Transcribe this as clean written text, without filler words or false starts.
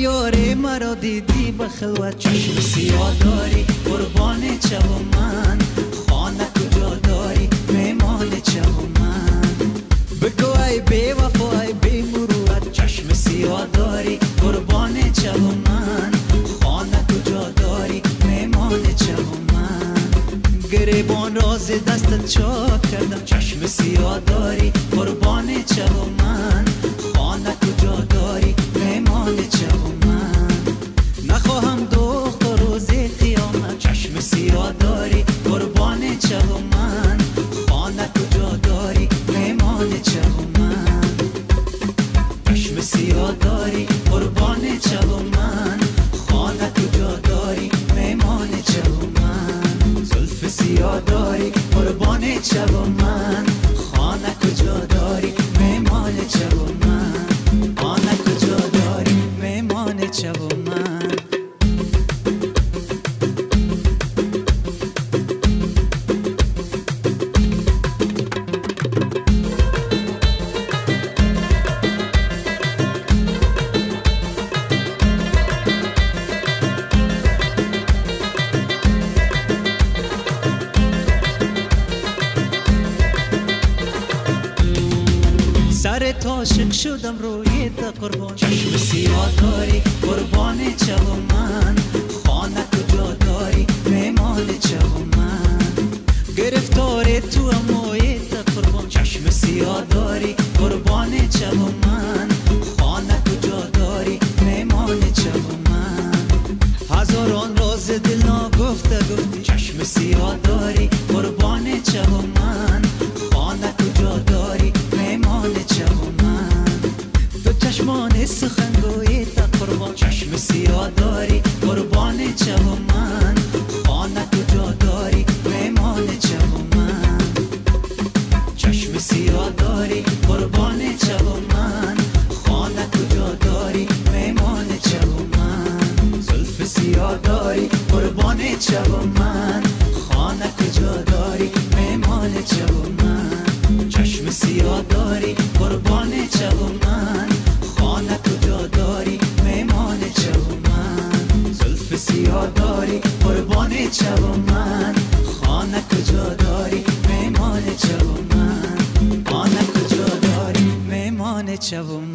یاره مرا دیدی به خلوت چشم سیاه داری قربان چه و من خانه کجا داری میمان چه و من بگو ای بی وفا ای بی مروت چشم سیاه داری قربان چه و من خانه کجا داری میمان چه و من گریبان راز دستت چاک کردم چشم سیاه داری قربان چه و من خانه کجا داری میمان چه و من نخواهم دخت و روز قیامت چشم سیاه داری قربان چه و من خانه کجا داری میمان چه و من چشم سیاه داری قربان چه و من خانه کجا داری میمان چه و من زلف سیاه داری قربان چه و من خانه کجا داری میمان چه و من خانه کجا داری میمان چه و من سر عاشق شدم روی تا قربان چشم سیاه داری قربان چه و من خانه کجا داری میمان چه و من گرفتار تو اموی تا قربان چشم سیاه داری قربان چه و من خانه کجا داری میمان چه و من هزاران راز دل ناگفته گفتی چشم سیاه داری قربان چه و من خانه کجا داری میمان چه و من دو چشمان سخنگوی تا قربان چشم سیاه داری قربان چه و من خانه کجا داری میمان چه و من چشم سیاه داری قربان چه و من خانه کجا داری میمان چه و من زلف سیاه داری قربان چه و من خانه کجا داری میمان چه و من چشم سیاه داری قربان چه و من خانه کجا داری میمان چه و من زلف سیاه داری قربان چه و من خانه کجا داری میمان چه و من خانه کجا داری میمان چه و من